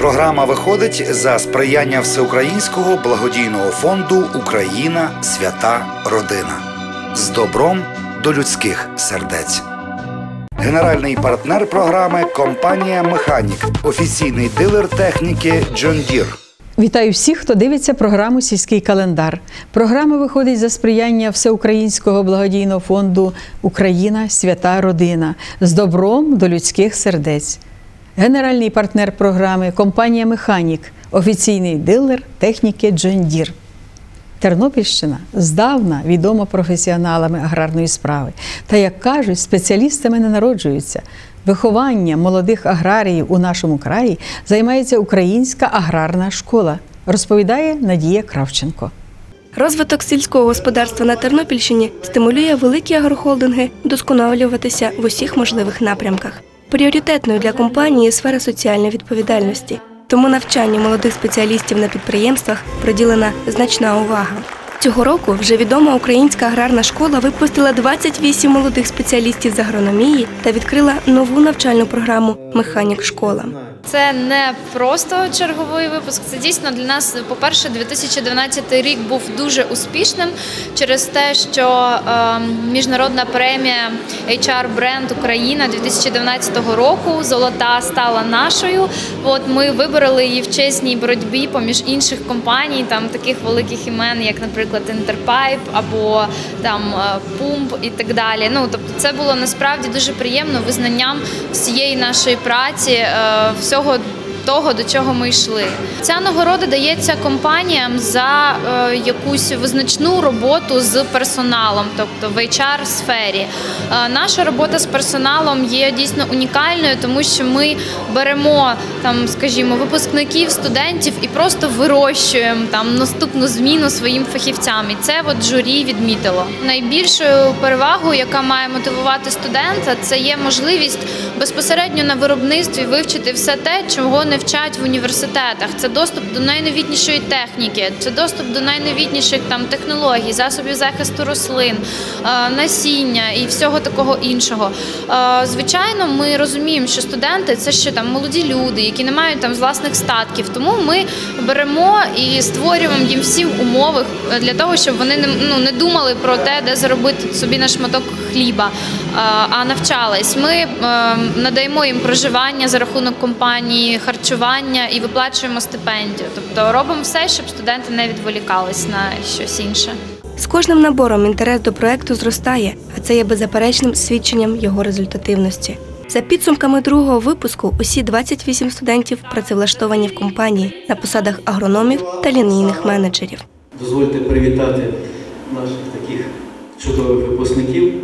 Програма виходить за сприяння Всеукраїнського благодійного фонду «Україна. Свята. Родина». З добром до людських сердець. Генеральний партнер програми – компанія «Механік», офіційний дилер техніки «Джон Дір». Вітаю всіх, хто дивиться програму «Сільський календар». Програма виходить за сприяння Всеукраїнського благодійного фонду «Україна. Свята. Родина». З добром до людських сердець. Генеральний партнер програми – компанія «Механік», офіційний дилер техніки «Джон Дір». Тернопільщина здавна відома професіоналами аграрної справи. Та, як кажуть, спеціалістами не народжуються. Вихованням молодих аграріїв у нашому краї займається Українська аграрна школа, розповідає Надія Кравченко. Розвиток сільського господарства на Тернопільщині стимулює великі агрохолдинги вдосконалюватися в усіх можливих напрямках. Пріоритетною для компанії є сфера соціальної відповідальності. Тому навчанню молодих спеціалістів на підприємствах приділена значна увага. Цього року вже відома Українська аграрна школа випустила 28 молодих спеціалістів з агрономії та відкрила нову навчальну програму «Механік школа». Це не просто черговий випуск, це дійсно для нас, по-перше, 2012 рік був дуже успішним через те, що міжнародна премія HR Brand Україна 2012 року «Золота» стала нашою. Ми вибороли її в чесній боротьбі поміж інших компаній, таких великих імен, як, наприклад, Interpipe або Pump і так далі. Тобто це було насправді дуже приємно визнанням всієї нашої праці, всього того, до чого ми йшли. Ця нагорода дається компаніям за якусь визначну роботу з персоналом, тобто в HR-сфері. Наша робота з персоналом є дійсно унікальною, тому що ми беремо, скажімо, випускників, студентів і просто вирощуємо наступну зміну своїм фахівцям. І це журі відмітило. Найбільшою перевагою, яка має мотивувати студента, це є можливість безпосередньо на виробництві вивчити все те, чого не вчать в університетах. Це доступ до найновітнішої техніки, це доступ до найновітніших технологій, засобів захисту рослин, насіння і всього такого іншого. Звичайно, ми розуміємо, що студенти – це ще молоді люди, які не мають власних статків. Тому ми беремо і створюємо їм всі умови для того, щоб вони не думали про те, де заробити собі на шматок хліба, а навчались. Ми надаємо їм проживання за рахунок компанії, харчування і виплачуємо стипендію. Тобто робимо все, щоб студенти не відволікались на щось інше. З кожним набором інтерес до проєкту зростає, а це є беззаперечним свідченням його результативності. За підсумками другого випуску, усі 28 студентів працевлаштовані в компанії на посадах агрономів та лінійних менеджерів. Дозвольте привітати наших таких чудових випускників,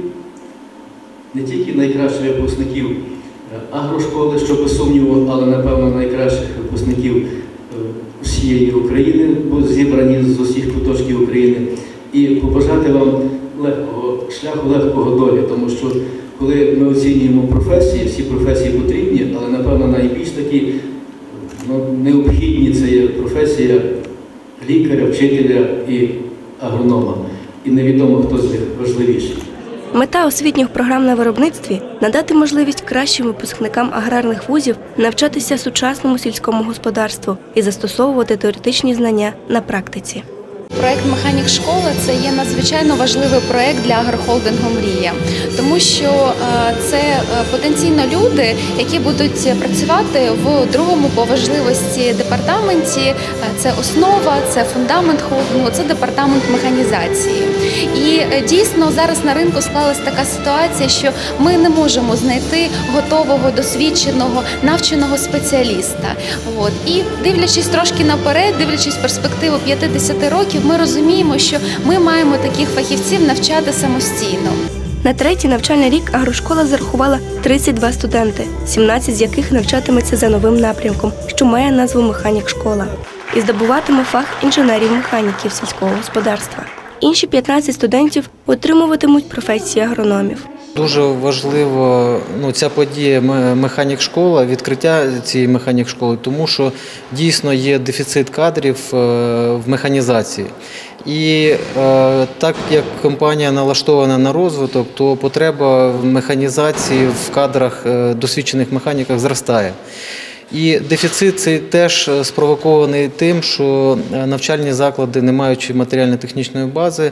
не тільки найкращих випускників агрошколи, що без сумніву, але, напевно, найкращих випускників всієї України, бо зібрані з усіх куточків України, і побажати вам легкого шляху, легкого долі, тому що коли ми оцінюємо професії, всі професії потрібні, але, напевно, найбільш такі необхідні це є професія лікаря, вчителя і агронома. І невідомо, хто з них важливіший. Мета освітніх програм на виробництві – надати можливість кращим випускникам аграрних вузів навчатися сучасному сільському господарству і застосовувати теоретичні знання на практиці. Проєкт «Механік школа» – це є надзвичайно важливий проєкт для агрохолдингу «Мрія», тому що це потенційно люди, які будуть працювати в другому по важливості департаменті. Це основа, це фундамент холдингу, це департамент механізації. І дійсно зараз на ринку склалась така ситуація, що ми не можемо знайти готового, досвідченого, навченого спеціаліста. І дивлячись трошки наперед, дивлячись перспективу 50 років, ми розуміємо, що ми маємо таких фахівців навчати самостійно. На третій навчальний рік агрошкола зарахувала 32 студенти, 17 з яких навчатиметься за новим напрямком, що має назву «Механік школа», і здобуватиме фах інженерів-механіків сільського господарства. Інші 15 студентів отримуватимуть професії агрономів. Дуже важливо ця подія «Механік школа», відкриття цієї «Механік школи», тому що дійсно є дефіцит кадрів в механізації. І так як компанія налаштована на розвиток, то потреба в механізації в кадрах досвідчених механіках зростає. І дефіцит цей теж спровокований тим, що навчальні заклади, не маючи матеріально-технічної бази,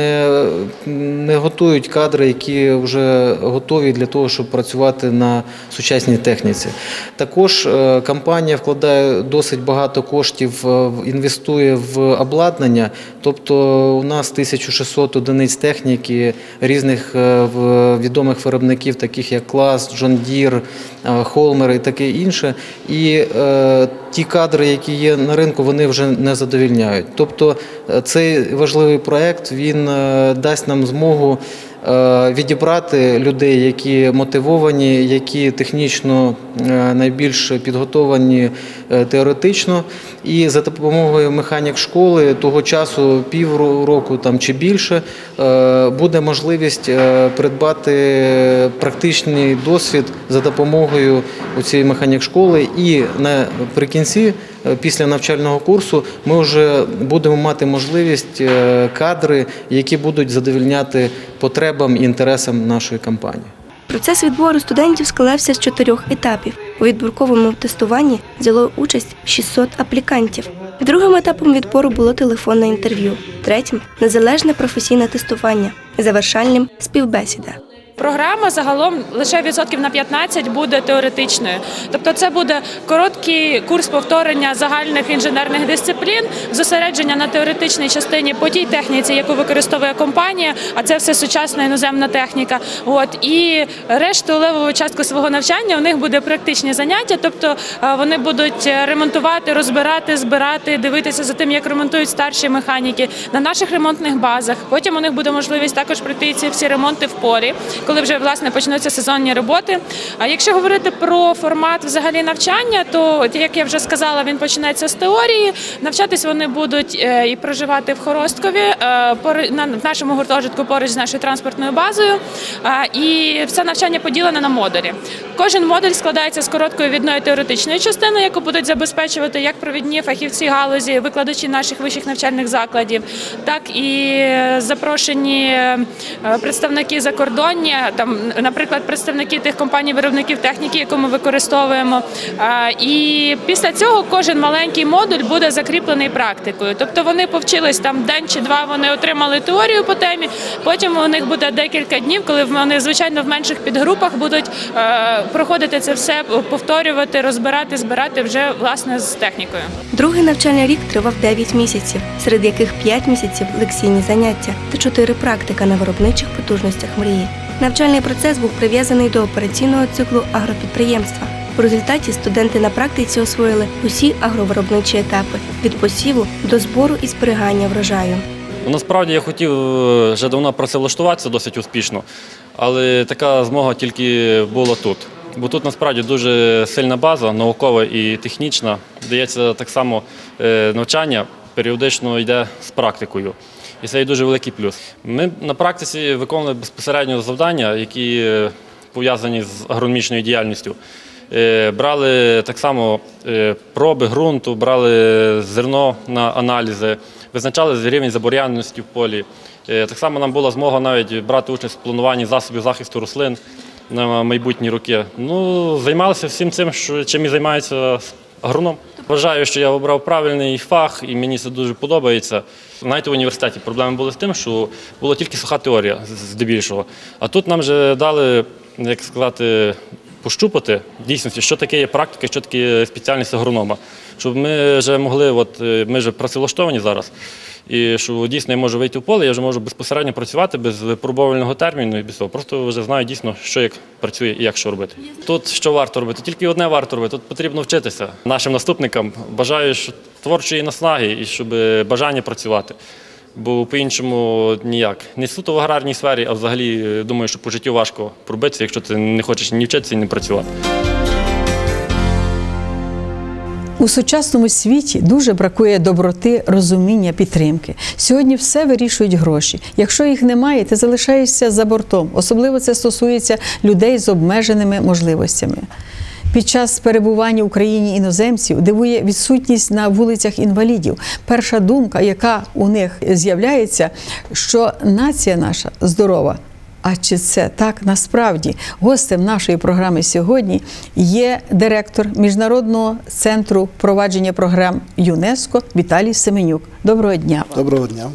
не готують кадри, які вже готові для того, щоб працювати на сучасній техніці. Також компанія вкладає досить багато коштів, інвестує в обладнання, тобто у нас 1600 одиниць техніки різних відомих виробників, таких як Клас, Джон Дір, Холмер і таке інше. І ті кадри, які є на ринку, вони вже не задовільняють. Тобто цей важливий проєкт, він дасть нам змогу відібрати людей, які мотивовані, які технічно найбільш підготовані теоретично. І за допомогою механік-школи того часу, півроку чи більше, буде можливість придбати практичний досвід за допомогою цієї механік-школи. І наприкінці, після навчального курсу, ми вже будемо мати можливість кадри, які будуть задовольняти потребам і інтересам нашої компанії. Процес відбору студентів складався з 4 етапів. У відбірковому тестуванні взяло участь 600 аплікантів. Другим етапом відбору було телефонне інтерв'ю. Третім – незалежне професійне тестування. Завершальним – співбесіда. Програма загалом лише відсотків на 15 буде теоретичною. Тобто це буде короткий курс повторення загальних інженерних дисциплін, зосередження на теоретичній частині по тій техніці, яку використовує компанія, а це все сучасна іноземна техніка. І решту левову частку свого навчання у них буде практичні заняття, тобто вони будуть ремонтувати, розбирати, збирати, дивитися за тим, як ремонтують старші механіки на наших ремонтних базах. Потім у них буде можливість також пройти ці всі ремонти в полі, коли вже, власне, почнуться сезонні роботи. А якщо говорити про формат взагалі навчання, то, як я вже сказала, він починається з теорії. Навчатись вони будуть і проживати в Хоросткові, в нашому гуртожитку поруч з нашою транспортною базою. І все навчання поділене на модулі. Кожен модуль складається з короткої відної теоретичної частини, яку будуть забезпечувати як провідні фахівці галузі, викладачі наших вищих навчальних закладів, так і запрошені представники закордонні, наприклад, представники тих компаній-виробників техніки, яку ми використовуємо. І після цього кожен маленький модуль буде закріплений практикою. Тобто вони повчились день чи два, вони отримали теорію по темі, потім у них буде декілька днів, коли вони, звичайно, в менших підгрупах будуть проходити це все, повторювати, розбирати, збирати вже, власне, з технікою. Другий навчальний рік тривав 9 місяців, серед яких 5 місяців – лекційні заняття та 4 практика на виробничих потужностях «Мрії». Навчальний процес був прив'язаний до операційного циклу агропідприємства. У результаті студенти на практиці освоїли усі агровиробничі етапи – від посіву до збору і зберігання врожаю. Насправді я хотів вже давно працевлаштуватися досить успішно, але така змога тільки була тут. Бо тут насправді дуже сильна база, наукова і технічна. Дається так само навчання, періодично йде з практикою. І це є дуже великий плюс. Ми на практиці виконували безпосередньо завдання, які пов'язані з агрономічною діяльністю. Брали так само проби ґрунту, брали зерно на аналізи, визначали рівень забур'яненості в полі. Так само нам була змога навіть брати участь в плануванні засобів захисту рослин на майбутні роки. Займалися всім цим, чим і займається агроном. Вважаю, що я обрав правильний фах і мені це дуже подобається. Навіть в університеті проблеми були з тим, що була тільки суха теорія здебільшого. А тут нам вже дали, як сказати, пощупати в дійсності, що таке є практика, що таке спеціальність агронома. Щоб ми вже могли, ми вже працевлаштовані зараз, і що дійсно я можу вийти в поле, я вже можу безпосередньо працювати без випробувального терміну і без цього. Просто вже знаю дійсно, що як працює і як що робити. Тут що варто робити? Тільки одне варто робити, тут потрібно вчитися. Нашим наступникам бажаю творчої наснаги і щоб бажання працювати. Бо по-іншому ніяк. Не суто в аграрній сфері, а взагалі, думаю, що по життю важко пробитися, якщо ти не хочеш ні вчитися, ні працювати. У сучасному світі дуже бракує доброти, розуміння, підтримки. Сьогодні все вирішують гроші. Якщо їх немає, ти залишаєшся за бортом. Особливо це стосується людей з обмеженими можливостями. Під час перебування в Україні іноземців дивує відсутність на вулицях інвалідів. Перша думка, яка у них з'являється, що нація наша здорова. А чи це так насправді? Гостем нашої програми сьогодні є директор Міжнародного центру впровадження програм ЮНЕСКО Віталій Семенюк. Доброго дня. Доброго дня.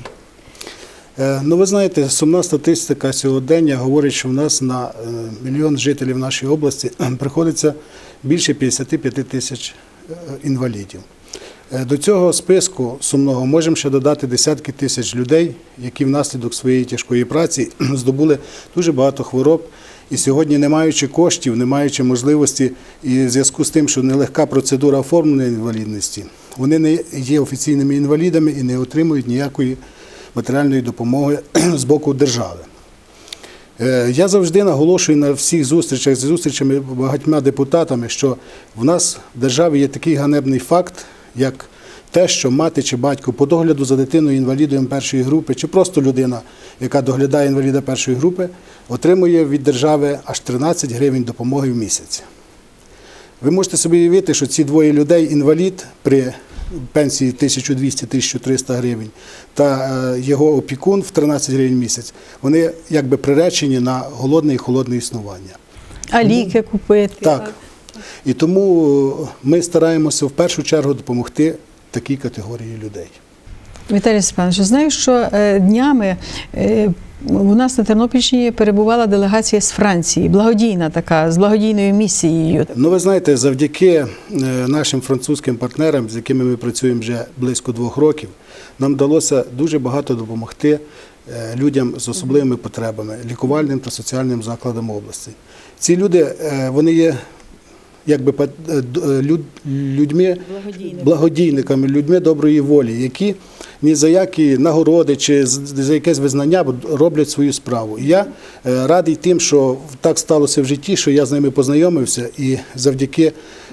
Ну, ви знаєте, сумна статистика сьогодення говорить, що в нас на 1 мільйон жителів нашої області приходиться більше 55 тисяч інвалідів. До цього списку сумного можемо ще додати десятки тисяч людей, які внаслідок своєї тяжкої праці здобули дуже багато хвороб. І сьогодні, не маючи коштів, не маючи можливості, і в зв'язку з тим, що нелегка процедура оформлення інвалідності, вони не є офіційними інвалідами і не отримують ніякої матеріальної допомоги з боку держави. Я завжди наголошую на всіх зустрічах з зустрічами багатьма депутатами, що в нас в державі є такий ганебний факт, як те, що мати чи батько по догляду за дитиною інвалідом першої групи, чи просто людина, яка доглядає інваліда першої групи, отримує від держави аж 13 гривень допомоги в місяць. Ви можете собі уявити, що ці двоє людей, інвалід при пенсії 1200-1300 гривень та його опікун в 13 гривень в місяць, вони якби приречені на голодне і холодне існування. А ліки купити? Так. І тому ми стараємося в першу чергу допомогти такій категорії людей. Віталій Степанович, знаю, що днями у нас на Тернопільщині перебувала делегація з Франції, благодійна така, з благодійною місією. Ну, ви знаєте, завдяки нашим французьким партнерам, з якими ми працюємо вже близько 2 років, нам вдалося дуже багато допомогти людям з особливими потребами, лікувальним та соціальним закладам області. Ці люди, вони є якби людьми, благодійниками, людьми доброї волі, які ні за які нагороди чи за якесь визнання роблять свою справу. І я радий тим, що так сталося в житті, що я з ними познайомився, і завдяки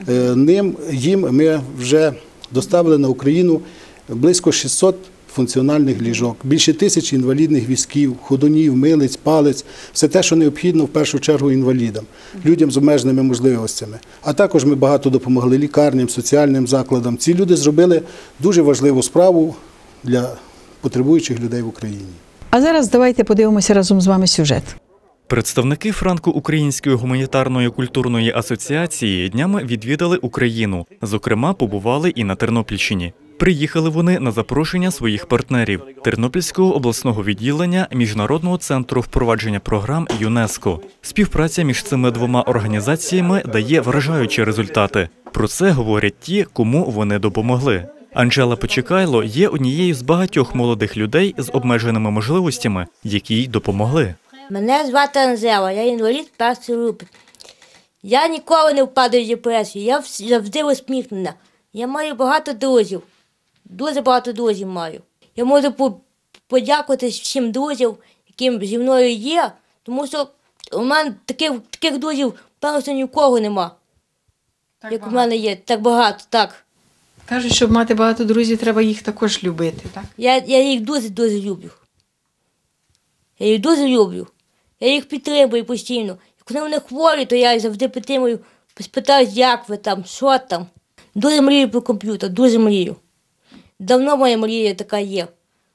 їм ми вже доставили на Україну близько 600 функціональних ліжок, більше 1000 інвалідних візків, ходунів, милиць, палиць, все те, що необхідно в першу чергу інвалідам, людям з обмеженими можливостями. А також ми багато допомогли лікарням, соціальним закладам. Ці люди зробили дуже важливу справу для потребуючих людей в Україні. А зараз давайте подивимося разом з вами сюжет. Представники Франко-Української гуманітарної культурної асоціації днями відвідали Україну. Зокрема, побували і на Тернопільщині. Приїхали вони на запрошення своїх партнерів – Тернопільського обласного відділення Міжнародного центру впровадження програм ЮНЕСКО. Співпраця між цими двома організаціями дає вражаючі результати. Про це говорять ті, кому вони допомогли. Анжела Почекайло є однією з багатьох молодих людей з обмеженими можливостями, які й допомогли. Мене звати Анжела, я інвалід першої групи. Я ніколи не впадаю в депресію, я завжди усміхнена. Я маю багато друзів, дуже багато друзів маю. Я можу подякувати всім друзям, які зі мною є, тому що у мене таких друзів, певно, ні в кого нема. Так як багато. У мене є, так багато, так. Кажуть, щоб мати багато друзів, треба їх також любити, так? Я їх дуже-дуже люблю. Я їх дуже люблю. Я їх підтримую постійно. Коли вони хворі, то я їх завжди підтримую, спитаю, як ви там, що там. Дуже мрію про комп'ютер, дуже мрію. Давно моя мрія така є.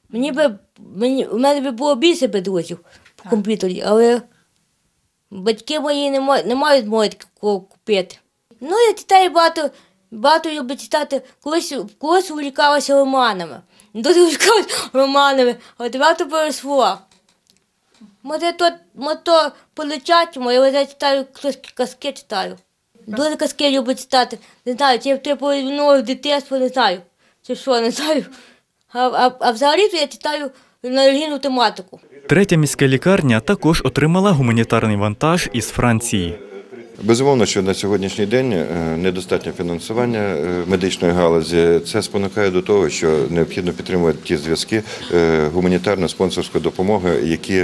У мене би було більше друзів по комп'ютері, але батьки мої не мають мови такого купити. Ну, я читаю багато люблю читати. Колись увлікалася романами. Дуже увлікалася романами, але багато переросло. Може то полетять, я читаю, казки читаю. Дуже казки люблю читати. Не знаю, чи я повернула дитинство, не знаю. Чи що, не знаю. А взагалі-то я читаю на релігійну тематику. Третя міська лікарня також отримала гуманітарний вантаж із Франції. Безумовно, що на сьогоднішній день недостатнє фінансування медичної галузі. Це спонукає до того, що необхідно підтримувати ті зв'язки гуманітарно-спонсорської допомоги, які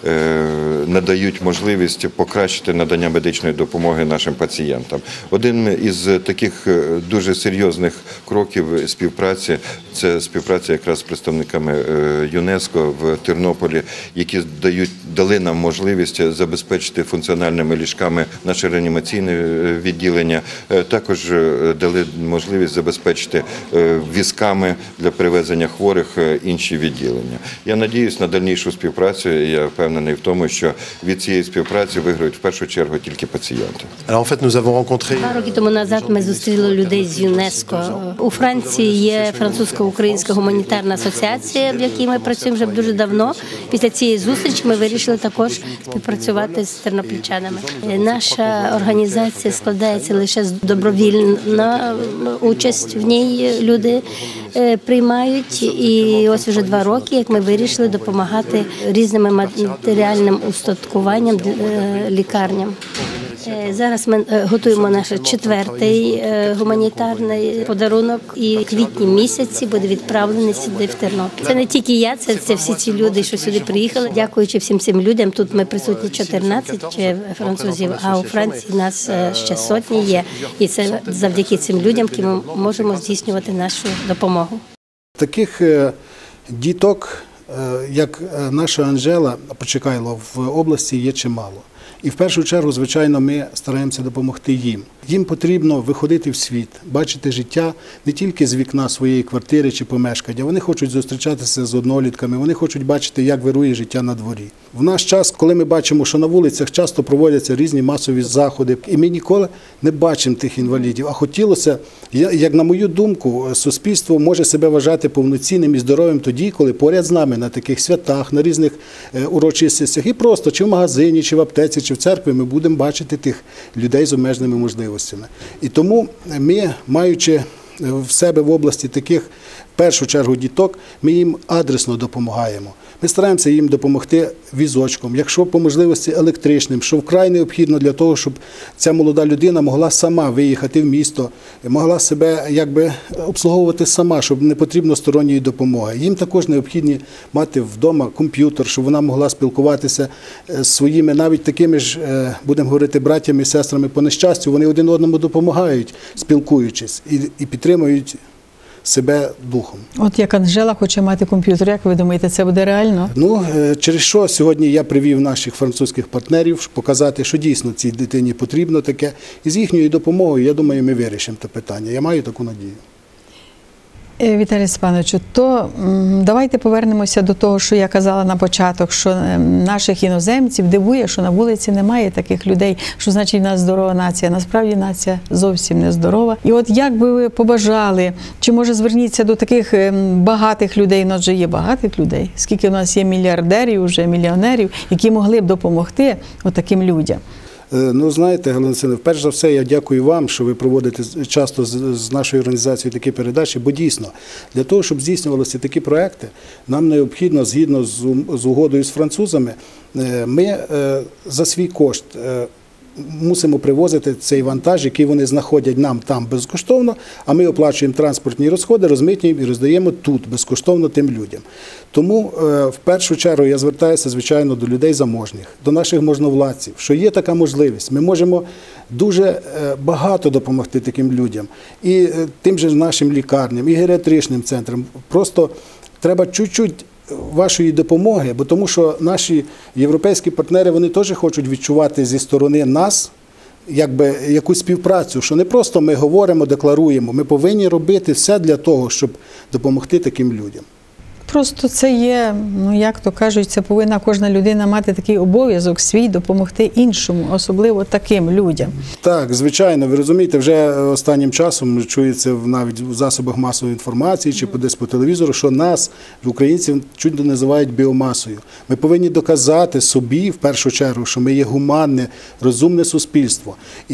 надають можливість покращити надання медичної допомоги нашим пацієнтам. Один із таких дуже серйозних кроків співпраці – це співпраця якраз з представниками ЮНЕСКО в Тернополі, які дали нам можливість забезпечити функціональними ліжками наші реанімаційне відділення. Також дали можливість забезпечити візками для перевезення хворих інші відділення. Я надіюсь на дальнішу співпрацю, і я впевнений в тому, що від цієї співпраці виграють в першу чергу тільки пацієнти. 2 роки тому назад ми зустріли людей з ЮНЕСКО. У Франції є французько-українська гуманітарна асоціація, в якій ми працюємо вже дуже давно. Після цієї зустрічі ми вирішили також співпрацювати з тернопільчанами. Наша організація складається лише з добровільна участь в ній люди приймають. І ось вже 2 роки, як ми вирішили допомагати різним матеріальним устаткуванням лікарням. Зараз ми готуємо наш 4-й гуманітарний подарунок, і в квітні місяці буде відправлений сюди в Тернопіль. Це не тільки я, це всі ці люди, що сюди приїхали. Дякуючи всім цим людям, тут ми присутні 14 французів, а у Франції нас ще сотні є. І це завдяки цим людям, які ми можемо здійснювати нашу допомогу. Таких діток, як наша Анжела Почекайло, в області є чимало. І в першу чергу, звичайно, ми стараємося допомогти їм. Їм потрібно виходити в світ, бачити життя не тільки з вікна своєї квартири чи помешкання. Вони хочуть зустрічатися з однолітками, вони хочуть бачити, як вирує життя на дворі. В наш час, коли ми бачимо, що на вулицях часто проводяться різні масові заходи, і ми ніколи не бачимо тих інвалідів. А хотілося, як на мою думку, суспільство може себе вважати повноцінним і здоровим тоді, коли поряд з нами на таких святах, на різних урочистостях, і просто чи в магазині, чи в аптеці, чи в церкві ми будемо бачити тих людей з обмеженими можливостями. І тому ми, маючи в себе в області таких, в першу чергу, діток, ми їм адресно допомагаємо. Ми стараємося їм допомогти візочком, якщо по можливості електричним, що вкрай необхідно для того, щоб ця молода людина могла сама виїхати в місто, могла себе якби обслуговувати сама, щоб не потрібно сторонньої допомоги. Їм також необхідно мати вдома комп'ютер, щоб вона могла спілкуватися з своїми, навіть такими ж, будемо говорити, братями і сестрами по нещастю, вони один одному допомагають, спілкуючись, і підтримують себе духом. От як Анжела хоче мати комп'ютер, як ви думаєте, це буде реально? Ну, через що сьогодні я привів наших французьких партнерів, показати, що дійсно цій дитині потрібно таке. І з їхньою допомогою, я думаю, ми вирішимо це питання. Я маю таку надію. Віталій Степановичу, то давайте повернемося до того, що я казала на початок, що наших іноземців дивує, що на вулиці немає таких людей, що значить в нас здорова нація. Насправді нація зовсім не здорова. І от як би ви побажали, чи може зверніться до таких багатих людей, ну адже є багатих людей, скільки в нас є мільярдерів, вже мільйонерів, які могли б допомогти от таким людям? Ну, знаєте, Галина Василівна, перш за все, я дякую вам, що ви проводите часто з нашою організацією такі передачі, бо дійсно, для того, щоб здійснювалися такі проекти, нам необхідно, згідно з угодою з французами, ми за свій кошт мусимо привозити цей вантаж, який вони знаходять нам там безкоштовно, а ми оплачуємо транспортні розходи, розмитнюємо і роздаємо тут безкоштовно тим людям. Тому в першу чергу я звертаюся, звичайно, до людей заможних, до наших можновладців, що є така можливість. Ми можемо дуже багато допомогти таким людям. І тим же нашим лікарням, і геріатричним центрам. Просто треба чуть-чуть вашої допомоги, бо тому що наші європейські партнери, вони теж хочуть відчувати зі сторони нас якби якусь співпрацю, що не просто ми говоримо, декларуємо, ми повинні робити все для того, щоб допомогти таким людям. Просто це є, ну як то кажуть, це повинна кожна людина мати такий обов'язок свій допомогти іншому, особливо таким людям. Так, звичайно, ви розумієте, вже останнім часом чується навіть в засобах масової інформації чи десь по телевізору, що нас, українців, чуть не називають біомасою. Ми повинні доказати собі, в першу чергу, що ми є гуманне, розумне суспільство.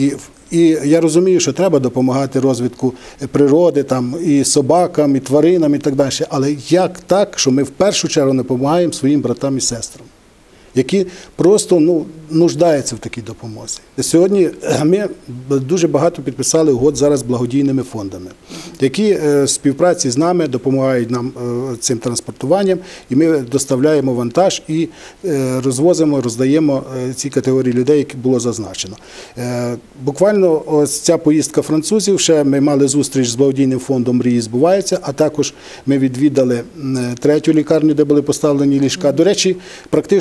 І я розумію, що треба допомагати розвитку природи, там, і собакам, і тваринам, і так далі. Але як так, що ми в першу чергу не допомагаємо своїм братам і сестрам, які просто нуждаються в такій допомозі. Сьогодні ми дуже багато підписали угод зараз з благодійними фондами, які в співпраці з нами допомагають нам цим транспортуванням, і ми доставляємо вантаж і розвозимо, роздаємо ці категорії людей, які було зазначено. Буквально ось ця поїздка французів, ще ми мали зустріч з благодійним фондом «Мрії збуваються», а також ми відвідали 3-ю лікарню, де були поставлені ліжка. До речі, практично кожна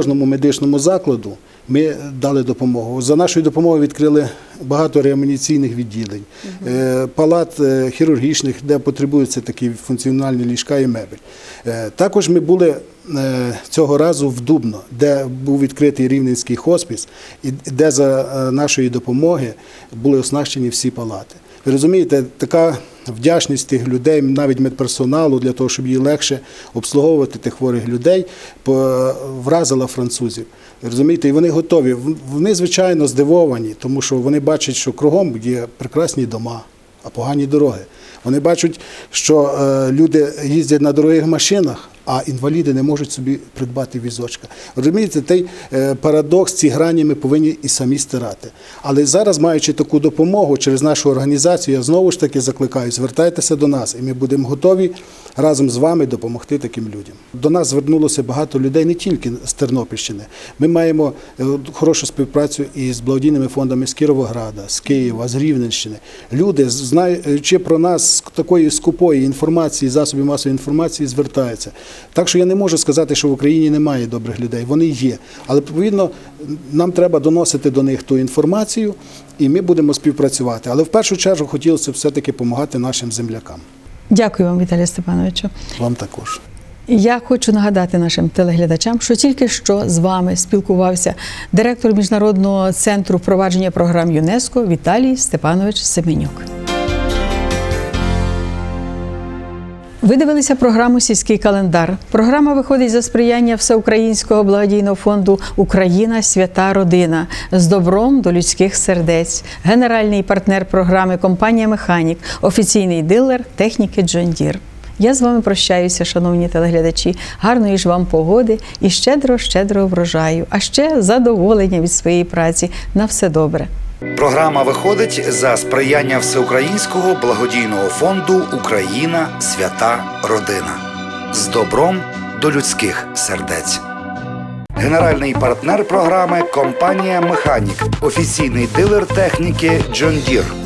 кожному медичному закладу ми дали допомогу. За нашою допомогою відкрили багато реанімаційних відділень, палат хірургічних, де потребуються такі функціональні ліжка і мебель. Також ми були цього разу в Дубно, де був відкритий Рівненський хоспіс, і де за нашої допомоги були оснащені всі палати. Ви розумієте, така вдячність тих людей, навіть медперсоналу, для того, щоб їй легше обслуговувати тих хворих людей, вразила французів. Ви розумієте, і вони готові. Вони, звичайно, здивовані, тому що вони бачать, що кругом є прекрасні дома, а погані дороги. Вони бачать, що люди їздять на дорогих машинах, а інваліди не можуть собі придбати візочка. Розумієте, той парадокс, ці грані ми повинні і самі стирати. Але зараз, маючи таку допомогу через нашу організацію, я знову ж таки закликаю, звертайтеся до нас, і ми будемо готові разом з вами допомогти таким людям. До нас звернулося багато людей не тільки з Тернопільщини. Ми маємо хорошу співпрацю і з благодійними фондами з Кіровограда, з Києва, з Рівненщини. Люди, знаючи про нас з такої скупої інформації, засобів масової інформації, звертаються. Так що я не можу сказати, що в Україні немає добрих людей. Вони є. Але, відповідно, нам треба доносити до них ту інформацію, і ми будемо співпрацювати. Але в першу чергу хотілося все-таки допомагати нашим землякам. Дякую вам, Віталію Степановичу. Вам також. Я хочу нагадати нашим телеглядачам, що тільки що з вами спілкувався директор Міжнародного центру впровадження програм ЮНЕСКО Віталій Степанович Семенюк. Ви дивилися програму «Сільський календар». Програма виходить за сприяння Всеукраїнського благодійного фонду «Україна. Свята. Родина» з добром до людських сердець. Генеральний партнер програми – компанія «Механік», офіційний дилер техніки «Джон Дір». Я з вами прощаюся, шановні телеглядачі. Гарної ж вам погоди і щедро врожаю. А ще задоволення від своєї праці. На все добре. Програма виходить за сприяння Всеукраїнського благодійного фонду «Україна. Свята. Родина» з добром до людських сердець. Генеральний партнер програми – компанія «Механік», офіційний дилер техніки «Джон Дір».